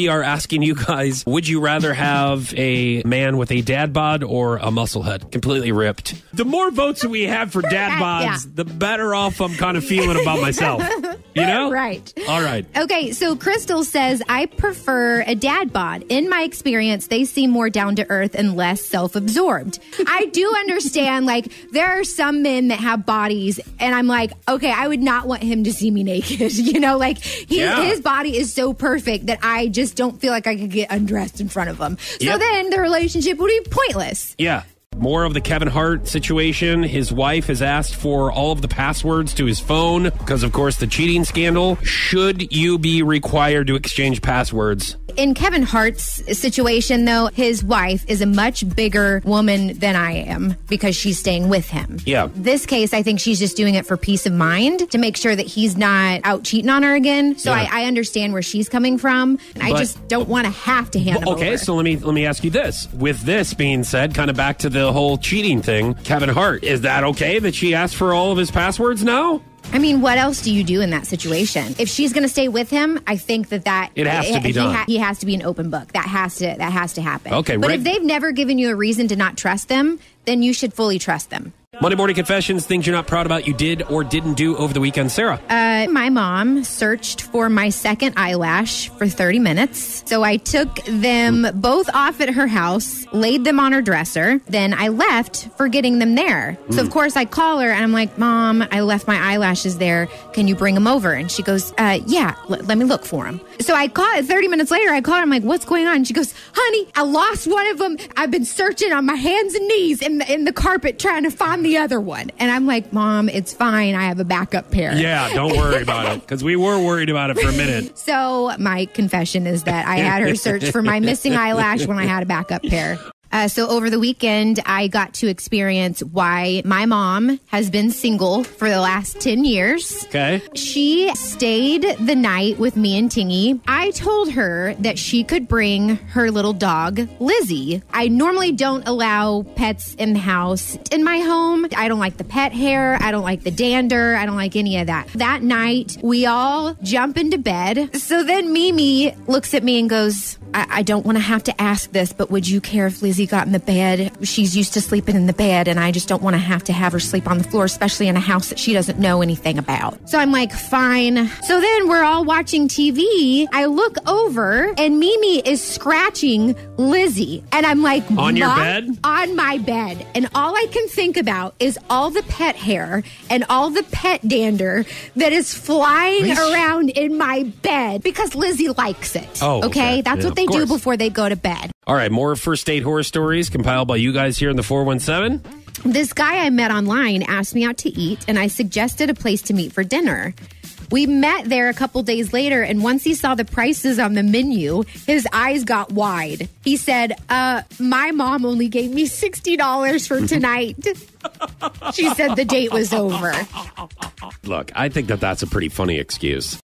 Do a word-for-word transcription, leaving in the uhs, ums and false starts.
we are asking you guys, would you rather have a man with a dad bod or a muscle head? Completely ripped. The more votes that we have for dad bods, Yeah. the better off I'm kind of feeling about myself. You know? Right. All right. Okay, so Crystal says, I prefer a dad bod. In my experience, they seem more down to earth and less self-absorbed. I do understand, like, there are some men that have bodies, and I'm like, okay, I would not want him to see me naked. You know, like, he, Yeah. his body is so perfect that I just don't feel like I could get undressed in front of him. So Yep. then the relationship would be pointless. Yeah. More of the Kevin Hart situation. His wife has asked for all of the passwords to his phone because, of course, the cheating scandal. Should you be required to exchange passwords? In Kevin Hart's situation, though, his wife is a much bigger woman than I am because she's staying with him. Yeah. This case, I think she's just doing it for peace of mind to make sure that he's not out cheating on her again. So Yeah. I, I understand where she's coming from. And I But- just don't want to have to hand him Okay, over. so let me let me ask you this. With this being said, kind of back to the whole cheating thing, Kevin Hart, is that okay that she asked for all of his passwords now? I mean, what else do you do in that situation? If she's going to stay with him, I think that that It has to be he done. he has to be an open book. That has to that has to happen. Okay, but right. if they've never given you a reason to not trust them, then you should fully trust them. Monday Morning Confessions, things you're not proud about you did or didn't do over the weekend. Sarah. Uh, my mom searched for my second eyelash for thirty minutes. So I took them both off at her house, laid them on her dresser. Then I left, forgetting them there. So, of course, I call her and I'm like, Mom, I left my eyelashes there. Can you bring them over? And she goes, uh, yeah, l- let me look for them. So I call thirty minutes later, I call her. I'm like, what's going on? And she goes, honey, I lost one of them. I've been searching on my hands and knees in the, in the carpet trying to find the other one. And I'm like, Mom, it's fine. I have a backup pair. Yeah, don't worry about it, because we were worried about it for a minute. So my confession is that I had her search for my missing eyelash when I had a backup pair. Uh, so over the weekend, I got to experience why my mom has been single for the last ten years. Okay. She stayed the night with me and Tingy. I told her that she could bring her little dog, Lizzie. I normally don't allow pets in the house. In my home, I don't like the pet hair. I don't like the dander. I don't like any of that. That night, we all jump into bed. So then Mimi looks at me and goes, I, I don't want to have to ask this, but would you care if Lizzie got in the bed? She's used to sleeping in the bed, and I just don't want to have to have her sleep on the floor, especially in a house that she doesn't know anything about. So I'm like, fine. So then we're all watching T V. I look over, and Mimi is scratching Lizzie. And I'm like, On your "Mom?" bed? On my bed. And all I can think about is all the pet hair and all the pet dander that is flying Really? around in my bed because Lizzie likes it. Oh, okay. okay? That's Yeah, what they of do course. before they go to bed. All right, more first date horror stories compiled by you guys here in the four one seven. This guy I met online asked me out to eat, and I suggested a place to meet for dinner. We met there a couple days later, and once he saw the prices on the menu, his eyes got wide. He said, uh, my mom only gave me sixty dollars for tonight. She said the date was over. Look, I think that that's a pretty funny excuse.